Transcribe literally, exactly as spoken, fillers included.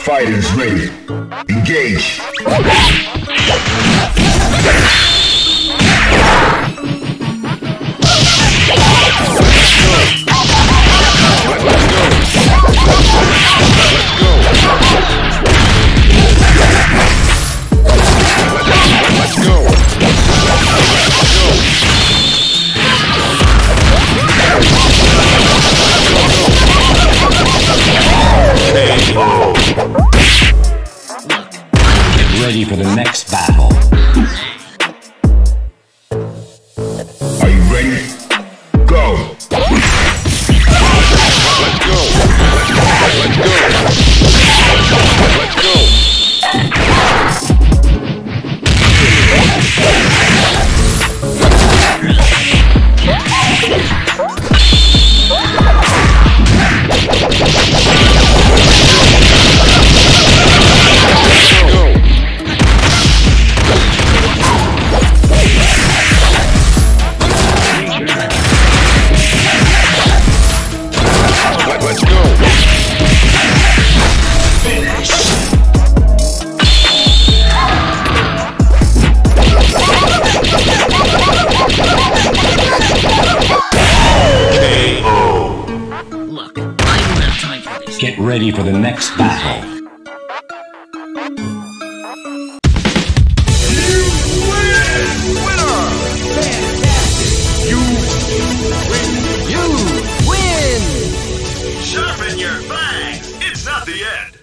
Fighters ready. Engage. Ready for the next battle. Are you ready? Go! Let's go! Let's go! Let's go! Get ready for the next battle. You win! Winner! Fantastic! You win! You win! Sharpen your fangs! It's not the end!